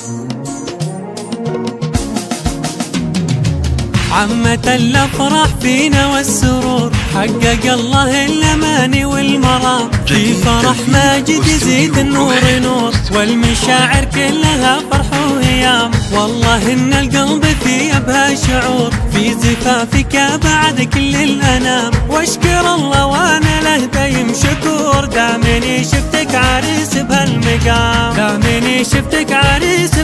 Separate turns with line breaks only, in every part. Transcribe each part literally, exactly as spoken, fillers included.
عمة الأفراح فينا والسرور، حقق الله الأماني والمرام. في فرح ماجد يزيد النور نور، والمشاعر كلها فرح وهيام. والله إن القلب في أبهى شعور، في زفافك بعد كل الأنام. واشكر الله وأنا له دايم شكور، دامني شفتك عريس بهالمقام، دامني شفتك عريس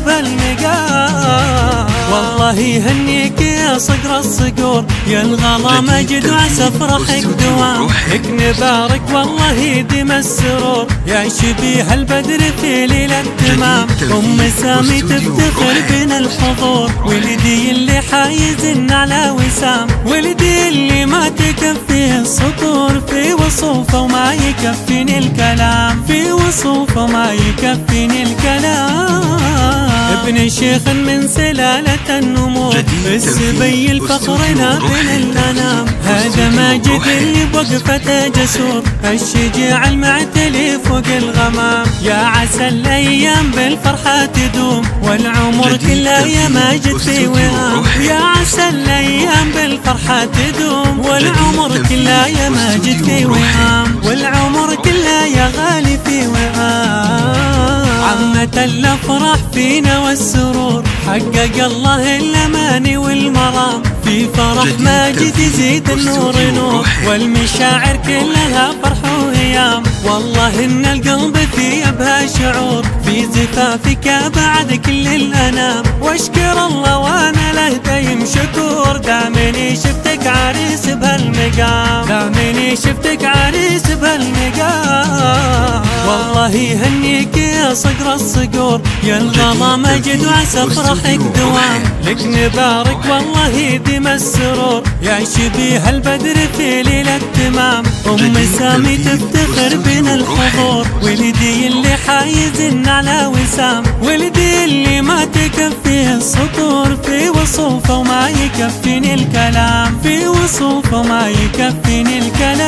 بهالمقام. والله يهنيك يا صقر الصقور، يا الغلا مجد وعسى فرحك دوام. لك نبارك والله يديم السرور، يا شبيه البدر في ليلة التمام. أم سامي تفتخر بنا الحضور، ولدي اللي حايز على وسام. ولدي اللي ما تكفيه السطور، في وصوفه وما يكفيني الكلام، في وصوفه ما يكفيني الكلام. ابن شيخ من سلالة النمور، السبي الفخرنا بين الأنام. هذا ماجد اللي بوقفته جسور، الشجاع المعتلي فوق الغمام. يا عسى الأيام بالفرحة تدوم، والعمر كله يا ماجد في وهام. يا عسى الأيام بالفرحة تدوم، والعمر كله يا ماجد في وهام. والعمر كله يا غالي في وهام. عمة الأفراح فينا والسرور، حقق الله الأماني والمرام. في فرح ماجد يزيد النور نور، والمشاعر كلها فرح وهيام. والله إن القلب في أبهى شعور، في زفافك بعد كل الأنام. واشكر الله وأنا له دايم شكور، دامني شفتك عريس بهالمقام، دامني شفتك عريس بهالمقام. والله يهنيك يا صقر الصقور، يا الغلا مجد وعسى فرحك دوام. لك نبارك والله يديم السرور، يا شبيه البدر في ليلة التمام. أم سامي تفتخر بنا الحضور، ولدي اللي حايز على وسام. ولدي اللي ما تكفيه السطور، في وصوفه وما يكفيني الكلام، في وصوفه وما يكفيني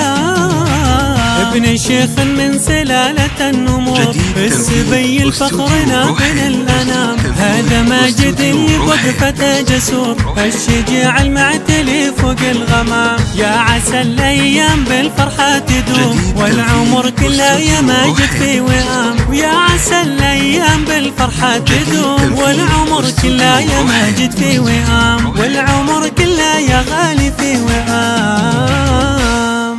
الكلام. ابن شيخ من سلالة النمور، السبي الفخرنا بين الأنام. هذا ماجد اللي بوقفته جسور، الشجاع المعتلي فوق الغمام. يا عسى الأيام بالفرحة تدوم، والعمر كله يا ماجد في وهام. ويا عسى الأيام بالفرحة تدوم، والعمر كله يا ماجد في وهام. والعمر كله يا غالي في وهام.